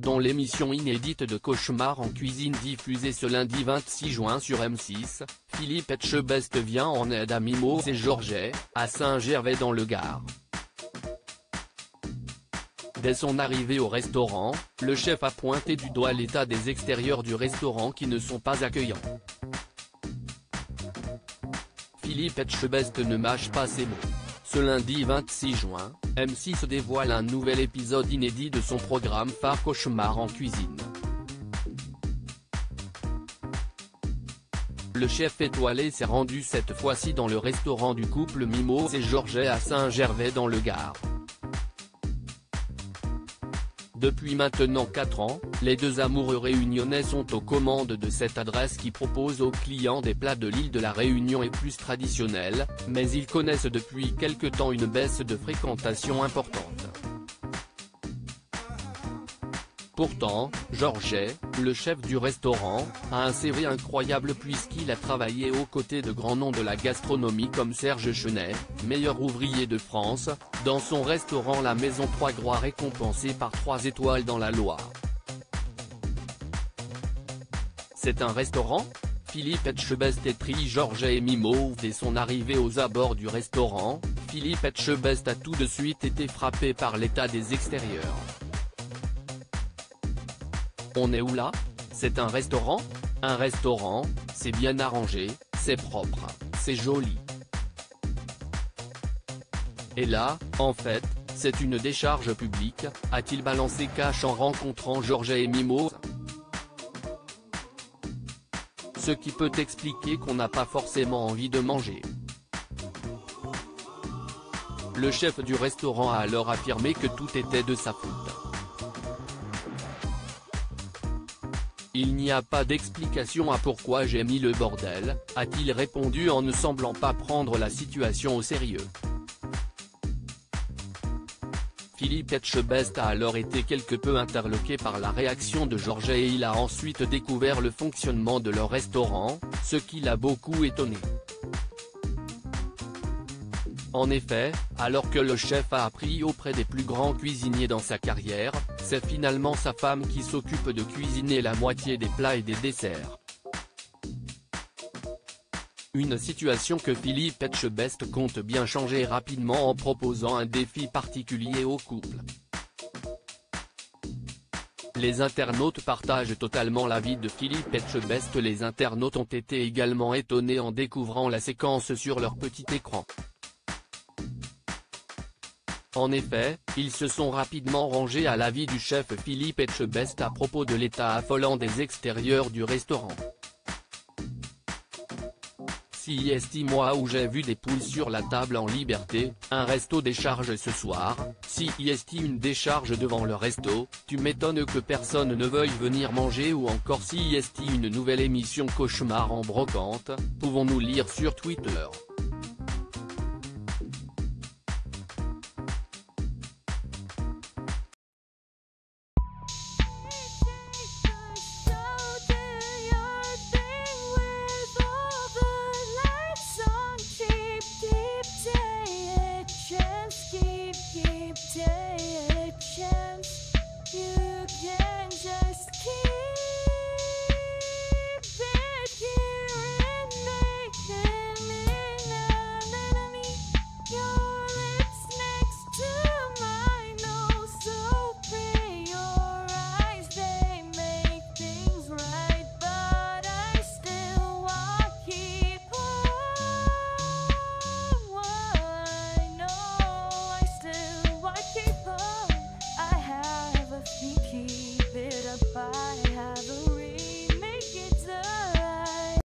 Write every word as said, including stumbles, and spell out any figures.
dans l'émission inédite de Cauchemar en cuisine diffusée ce lundi vingt-six juin sur M six, Philippe Etchebest vient en aide à Mimos et Georget, à Saint-Gervais dans le Gard. Dès son arrivée au restaurant, le chef a pointé du doigt l'état des extérieurs du restaurant qui ne sont pas accueillants. Philippe Etchebest ne mâche pas ses mots. Ce lundi vingt-six juin, M six dévoile un nouvel épisode inédit de son programme phare Cauchemar en cuisine. Le chef étoilé s'est rendu cette fois-ci dans le restaurant du couple Mimos et Georget à Saint-Gervais dans le Gard. Depuis maintenant quatre ans, les deux amoureux réunionnais sont aux commandes de cette adresse qui propose aux clients des plats de l'île de la Réunion et plus traditionnels, mais ils connaissent depuis quelque temps une baisse de fréquentation importante. Pourtant, Georget, le chef du restaurant, a un C V incroyable puisqu'il a travaillé aux côtés de grands noms de la gastronomie comme Serge Chenet, meilleur ouvrier de France, dans son restaurant La Maison Trois Groix récompensé par trois étoiles dans la Loire. C'est un restaurant ? Philippe Etchebest étrie Georget et Mimos. Dès son arrivée aux abords du restaurant, Philippe Etchebest a tout de suite été frappé par l'état des extérieurs. On est où là? C'est un restaurant? Un restaurant, c'est bien arrangé, c'est propre, c'est joli. Et là, en fait, c'est une décharge publique, a-t-il balancé cash en rencontrant Georget et Mimos. Ce qui peut expliquer qu'on n'a pas forcément envie de manger. Le chef du restaurant a alors affirmé que tout était de sa faute. Il n'y a pas d'explication à pourquoi j'ai mis le bordel, a-t-il répondu en ne semblant pas prendre la situation au sérieux. Philippe Etchebest a alors été quelque peu interloqué par la réaction de Georget et il a ensuite découvert le fonctionnement de leur restaurant, ce qui l'a beaucoup étonné. En effet, alors que le chef a appris auprès des plus grands cuisiniers dans sa carrière, c'est finalement sa femme qui s'occupe de cuisiner la moitié des plats et des desserts. Une situation que Philippe Etchebest compte bien changer rapidement en proposant un défi particulier au couple. Les internautes partagent totalement l'avis de Philippe Etchebest. Les internautes ont été également étonnés en découvrant la séquence sur leur petit écran. En effet, ils se sont rapidement rangés à l'avis du chef Philippe Etchebest à propos de l'état affolant des extérieurs du restaurant. Si est moi où j'ai vu des poules sur la table en liberté, un resto décharge ce soir, si est une décharge devant le resto, tu m'étonnes que personne ne veuille venir manger ou encore si est une nouvelle émission Cauchemar en brocante, pouvons-nous lire sur Twitter.